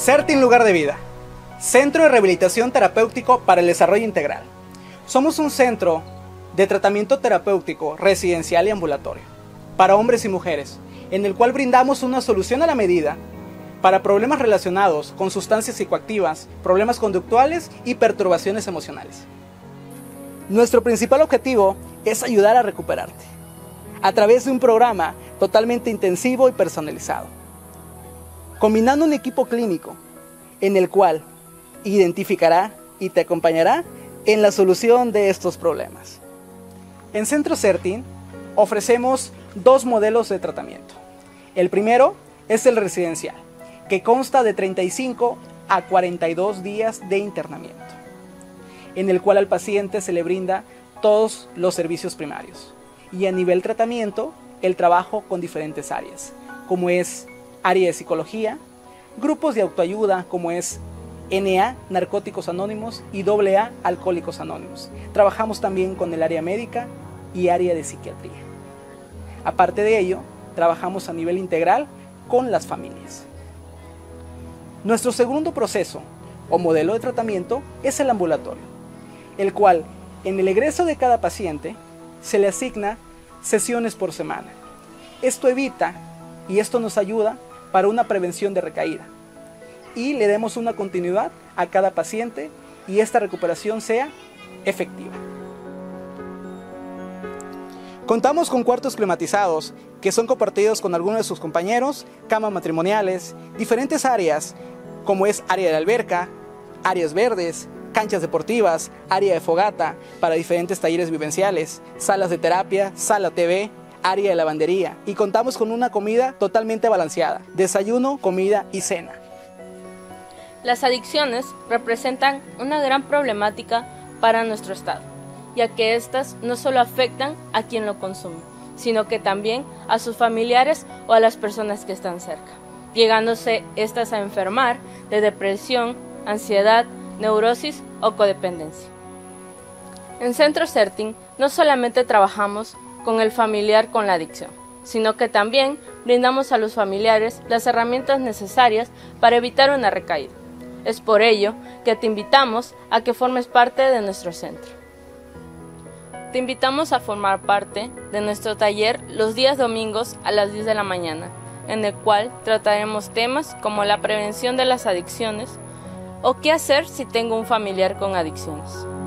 CERTIN Lugar de Vida, Centro de Rehabilitación Terapéutico para el Desarrollo Integral. Somos un centro de tratamiento terapéutico residencial y ambulatorio para hombres y mujeres, en el cual brindamos una solución a la medida para problemas relacionados con sustancias psicoactivas, problemas conductuales y perturbaciones emocionales. Nuestro principal objetivo es ayudar a recuperarte a través de un programa totalmente intensivo y personalizado, combinando un equipo clínico en el cual identificará y te acompañará en la solución de estos problemas. En Centro CERTIN ofrecemos dos modelos de tratamiento. El primero es el residencial, que consta de 35 a 42 días de internamiento, en el cual al paciente se le brinda todos los servicios primarios. Y a nivel tratamiento, el trabajo con diferentes áreas, como es área de psicología, grupos de autoayuda como es NA, Narcóticos Anónimos, y AA, Alcohólicos Anónimos. Trabajamos también con el área médica y área de psiquiatría. Aparte de ello, trabajamos a nivel integral con las familias. Nuestro segundo proceso o modelo de tratamiento es el ambulatorio, el cual en el egreso de cada paciente se le asigna sesiones por semana. Esto evita y esto nos ayuda para una prevención de recaída y le demos una continuidad a cada paciente y esta recuperación sea efectiva. Contamos con cuartos climatizados que son compartidos con algunos de sus compañeros, camas matrimoniales, diferentes áreas como es área de alberca, áreas verdes, canchas deportivas, área de fogata para diferentes talleres vivenciales, salas de terapia, sala TV, área de lavandería, y contamos con una comida totalmente balanceada, desayuno, comida y cena. Las adicciones representan una gran problemática para nuestro estado, ya que estas no solo afectan a quien lo consume, sino que también a sus familiares o a las personas que están cerca, llegándose estas a enfermar de depresión, ansiedad, neurosis o codependencia. En Centro CERTIN no solamente trabajamos con el familiar con la adicción, sino que también brindamos a los familiares las herramientas necesarias para evitar una recaída. Es por ello que te invitamos a que formes parte de nuestro centro. Te invitamos a formar parte de nuestro taller los días domingos a las 10 de la mañana, en el cual trataremos temas como la prevención de las adicciones o qué hacer si tengo un familiar con adicciones.